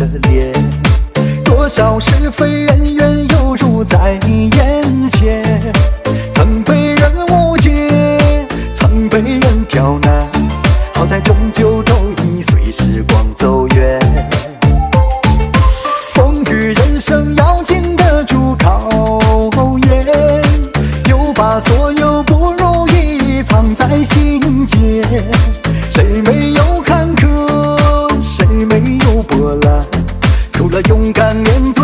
怜。多少是非恩怨犹如在眼前，曾被人误解，曾被人刁难，好在终究都已随时光走远。风雨人生要经得住考验，就把所有不如意藏在心间。谁没有坎坷，谁没有波澜，除了勇敢面对